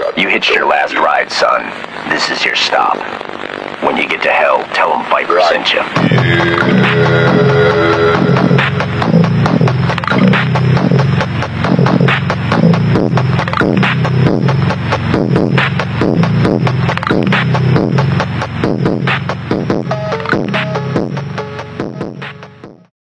You hitched your last ride, son. This is your stop. When you get to hell, tell them Viper sent you.